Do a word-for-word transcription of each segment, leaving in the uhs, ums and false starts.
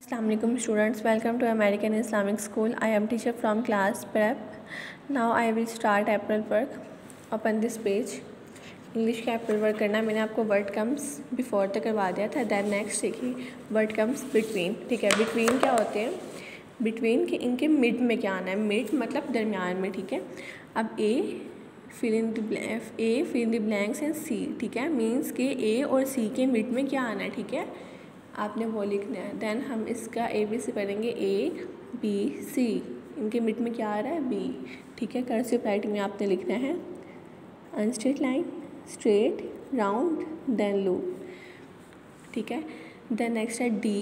Assalamualaikum students, welcome to American Islamic School. I am teacher from class prep. Now I will start April work. Open this page. English का apple work करना है. मैंने आपको word comes before तक करवा दिया था. Then next देखिए वर्ड कम्स बिटवीन. ठीक है, बिटवीन क्या होते हैं? बिटवीन के इनके मिड में क्या आना है? मिड मतलब दरमियान में. ठीक है, अब A fill in the blank A fill in the blanks and C. ठीक है, मीन्स के ए और सी के मिड में क्या आना है. ठीक है, आपने वो लिखना है. देन हम इसका ए बी सी पढ़ेंगे. ए बी सी, इनके मिड में क्या आ रहा है? बी. ठीक है, कर्सिव राइटिंग में आपने लिखना है unstraight line, straight, round, then loop. ठीक है, देन नेक्स्ट है D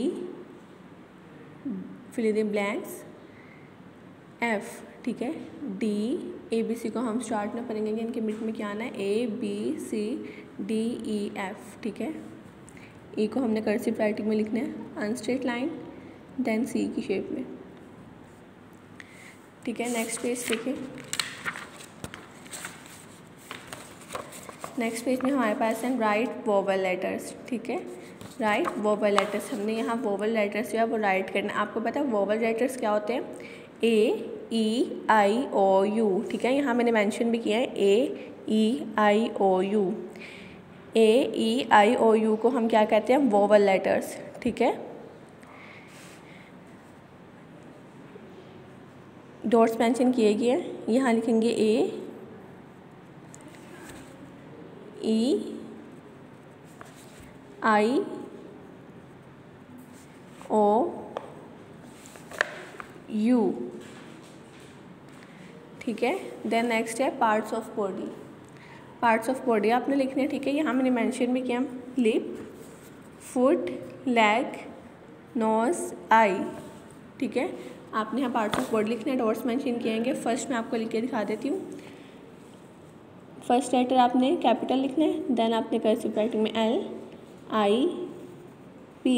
fill in the blanks, F. ठीक है, डी ए बी सी को हम स्टार्ट में पढ़ेंगे. इनके मिड में क्या आना है? A B C D E F. ठीक है, ए को हमने कर्सिव राइटिंग में लिखना है अनस्ट्रेट लाइन, देन सी की शेप में. ठीक है, नेक्स्ट पेज देखिए. नेक्स्ट पेज में हमारे पास है राइट वोवल लेटर्स. ठीक है, राइट वोवल लेटर्स. हमने यहाँ वोवल लेटर्स जो है वो राइट करना है. आपको पता है वोवल लेटर्स क्या होते हैं? A E I O U. ठीक है, यहाँ मैंने मेंशन भी किया है ए E I O you. A E I O you को हम क्या कहते हैं? Vowel letters. ठीक है, डॉट्स मेंशन किए गए हैं. यहाँ लिखेंगे ए ई आई ओ यू. ठीक है, देन नेक्स्ट है parts of body. Parts of body आपने लिखने हैं. ठीक है, यहाँ मैंने मेंशन भी किया lip, foot, leg, nose, eye. ठीक है, आपने यहाँ पार्ट्स ऑफ बॉडी लिखने हैं. Dots mention किएंगे. फर्स्ट मैं आपको लिख के दिखा देती हूँ. फर्स्ट लेटर आपने कैपिटल लिखना है. देन आपने कर्सिव राइटिंग में एल आई पी,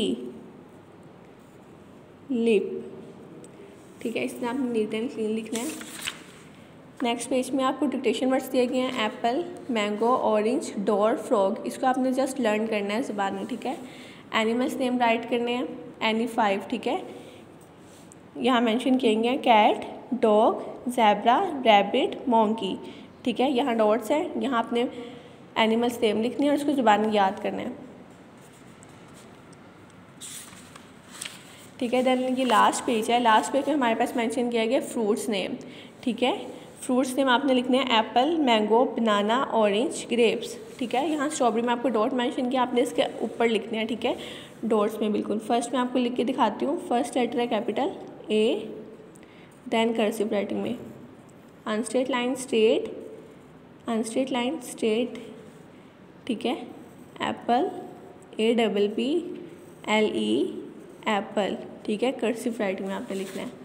लिप. ठीक है, इसमें आपने नीट एंड क्लीन लिखना है. नेक्स्ट पेज में आपको डिक्टेशन वर्ड्स दिए गए हैं apple, mango, orange, door, frog. इसको आपने जस्ट लर्न करना है ज़बान में. ठीक है, एनिमल्स नेम राइट करने हैं. Any five. ठीक है, यहाँ मेंशन किएंगे cat, dog, zebra, rabbit, monkey. ठीक है, यहाँ डॉट्स हैं. यहाँ आपने एनिमल्स नेम लिखनी है और उसको ज़बान में याद करना है. ठीक है, देन ये लास्ट पेज है. लास्ट पेज में हमारे पास मेंशन किया गया फ्रूट्स नेम. ठीक है, फ्रूट्स नेम आपने लिखने हैं apple, mango, banana, orange, grapes. ठीक है, यहाँ स्ट्रॉबेरी में आपको डॉट मेंशन किया, आपने इसके ऊपर लिखने हैं. ठीक है, डॉट्स में बिल्कुल. फर्स्ट में आपको लिख के दिखाती हूँ. फर्स्ट लेटर है capital A, then cursive writing में unstraight line, straight, unstraight line, straight. ठीक है, apple, A double P L E, apple. ठीक है, कर्सिव राइटिंग में आपने लिखना है.